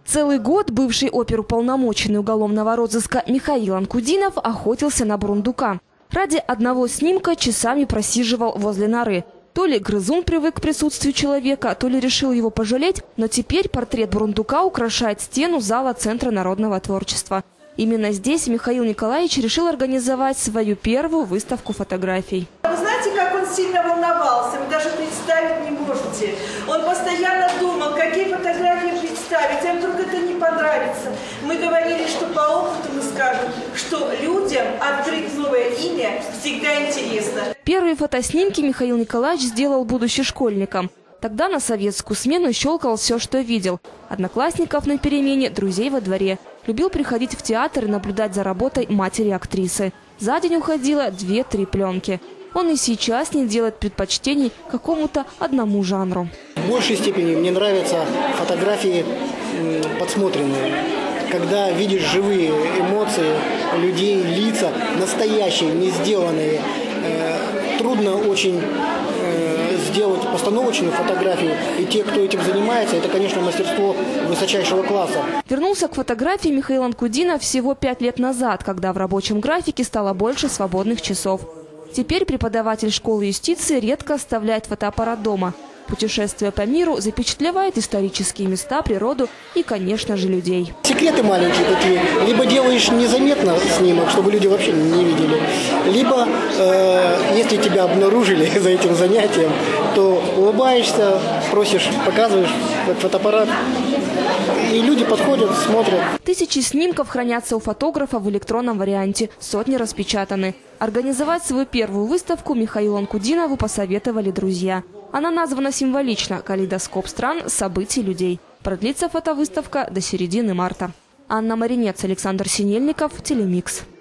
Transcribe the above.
Целый год бывший оперуполномоченный уголовного розыска Михаил Анкудинов охотился на бурундука. Ради одного снимка часами просиживал возле норы. То ли грызун привык к присутствию человека, то ли решил его пожалеть, но теперь портрет бурундука украшает стену зала Центра народного творчества. Именно здесь Михаил Николаевич решил организовать свою первую выставку фотографий. Вы знаете, как он сильно волновался, вы даже представить не можете. Он постоянно думал, какие фотографии представить, а вдруг это не понравится. Мы говорили, что по опыту мы скажем, что людям открыть новое имя всегда интересно. Первые фотоснимки Михаил Николаевич сделал, будучи школьником. Тогда на советскую смену щелкал все, что видел. Одноклассников на перемене, друзей во дворе. Любил приходить в театр и наблюдать за работой матери актрисы. За день уходило 2-3 пленки. Он и сейчас не делает предпочтений какому-то одному жанру. В большей степени мне нравятся фотографии подсмотренные. Когда видишь живые эмоции людей, лица, настоящие, не сделанные. Трудно очень сделать постановочную фотографию. И те, кто этим занимается, это, конечно, мастерство высочайшего класса. Вернулся к фотографии Михаил Анкудинов всего 5 лет назад, когда в рабочем графике стало больше свободных часов. Теперь преподаватель школы юстиции редко оставляет фотоаппарат дома. Путешествуя по миру, запечатлевает исторические места, природу и, конечно же, людей. Секреты маленькие такие. Либо делаешь незаметно снимок, чтобы люди вообще не видели. Либо, если тебя обнаружили за этим занятием, то улыбаешься, просишь, показываешь фотоаппарат. И люди подходят, смотрят. Тысячи снимков хранятся у фотографа в электронном варианте. Сотни распечатаны. Организовать свою первую выставку Михаилу Анкудинову посоветовали друзья. Она названа символично «Калейдоскоп стран, событий, людей». Продлится фотовыставка до середины марта. Анна Маринец, Александр Синельников, Телемикс.